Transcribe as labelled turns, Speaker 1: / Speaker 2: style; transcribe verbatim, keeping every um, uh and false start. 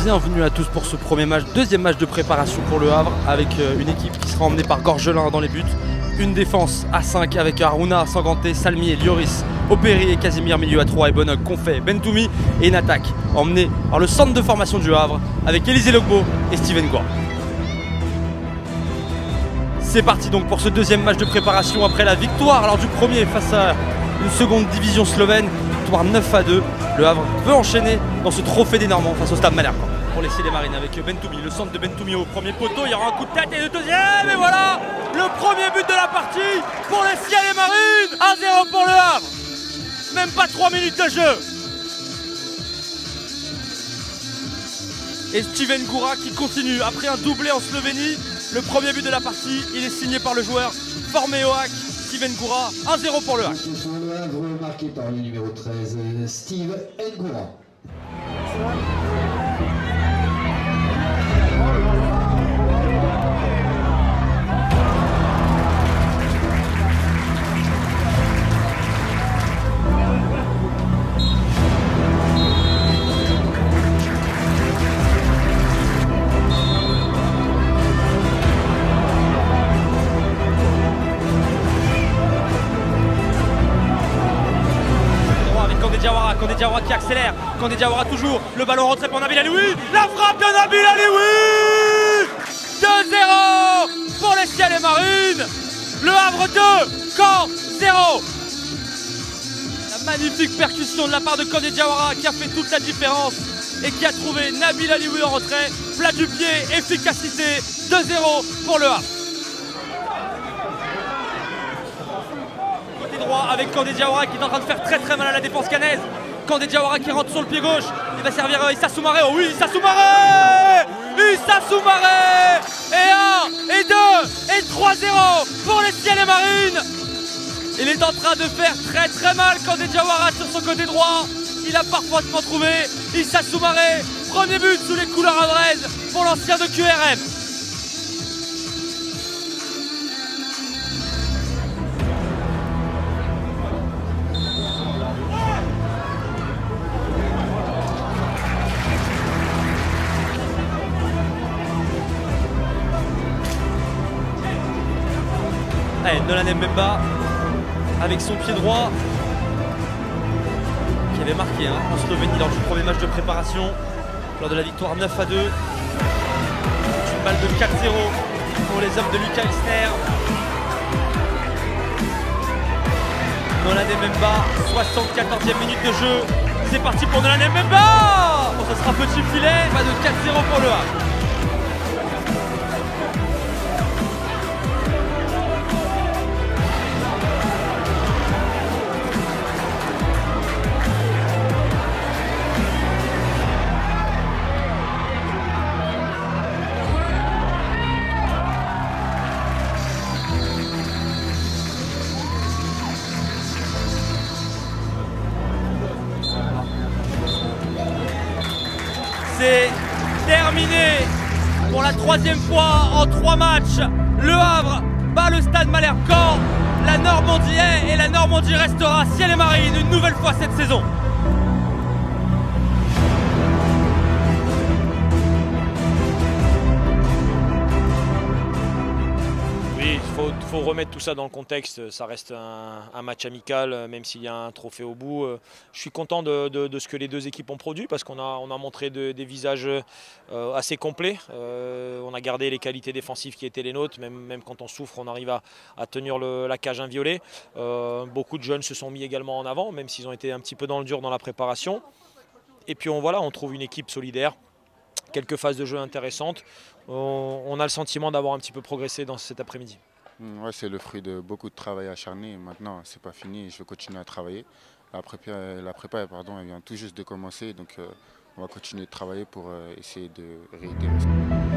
Speaker 1: bienvenue à tous pour ce premier match, deuxième match de préparation pour le Havre avec une équipe qui sera emmenée par Gorgelin dans les buts. Une défense à cinq avec Aruna, Sanganté, Salmi et Lioris, Opéry et Casimir, milieu à trois et Bonog, Confet, Bentoumi et une attaque emmenée par le centre de formation du Havre avec Élisée Logbo et Steven Goua. C'est parti donc pour ce deuxième match de préparation après la victoire lors du premier face à une seconde division slovène, victoire neuf à deux. Le Havre veut enchaîner dans ce trophée des Normands face au Stade Malherbe. Pour les Ciels Marines avec Bentoumi, le centre de Bentoumi au premier poteau, il y aura un coup de tête et le deuxième, et voilà le premier but de la partie pour les Ciels Marines. un zéro pour le Havre, même pas trois minutes de jeu. Et Steven Goua qui continue après un doublé en Slovénie. Le premier but de la partie, il est signé par le joueur formé au H A C, Steven Goua, un zéro pour le H A C.
Speaker 2: Le Havre marqué par le numéro treize, Steve Goua.
Speaker 1: Kandé Diawara qui accélère, Kandé Diawara toujours, le ballon rentré pour Nabil Alioui, la frappe de Nabil Alioui, deux zéro pour les Ciels Marines, le Havre deux, Caen zéro. La magnifique percussion de la part de Kandé Diawara qui a fait toute la différence et qui a trouvé Nabil Alioui en retrait, plat du pied, efficacité, deux zéro pour le Havre. Côté droit avec Kandé Diawara qui est en train de faire très très mal à la défense cannaise. Kandé Diawara qui rentre sur le pied gauche, il va servir Issa Soumaré, oh oui Issa Soumaré, Issa Soumaré, et un, et deux, et trois zéro pour les Ciels Marines. Il est en train de faire très très mal Kandé Diawara sur son côté droit, il a parfaitement trouvé Issa Soumaré, premier but sous les couleurs havraises pour l'ancien de Q R M. Allez, Nolan Mbemba avec son pied droit qui avait marqué hein, en Slovénie lors du premier match de préparation lors de la victoire neuf à deux. Une balle de quatre zéro pour les hommes de Lucas Elsner. Nolan Mbemba, soixante-quatorzième minute de jeu. C'est parti pour Nolan Mbemba. Bon, ça sera petit filet, pas de quatre zéro pour le Havre. C'est terminé pour la troisième fois en trois matchs. Le Havre bat le Stade Malherbe Caen. La Normandie est et la Normandie restera Ciels Marines une nouvelle fois cette saison.
Speaker 3: Oui, il faut, faut remettre tout ça dans le contexte. Ça reste un, un match amical, même s'il y a un trophée au bout. Je suis content de, de, de ce que les deux équipes ont produit parce qu'on a, on a montré de, des visages euh, assez complets. Euh, on a gardé les qualités défensives qui étaient les nôtres. Même, même quand on souffre, on arrive à, à tenir le, la cage inviolée. Euh, beaucoup de jeunes se sont mis également en avant, même s'ils ont été un petit peu dans le dur dans la préparation. Et puis on, voilà, on trouve une équipe solidaire. Quelques phases de jeu intéressantes. On, on a le sentiment d'avoir un petit peu progressé dans cet après-midi.
Speaker 4: Ouais, c'est le fruit de beaucoup de travail acharné. Maintenant, c'est pas fini. Je vais continuer à travailler. La prépa, la prépa pardon, elle vient tout juste de commencer. Donc, euh, on va continuer de travailler pour euh, essayer de réitérer.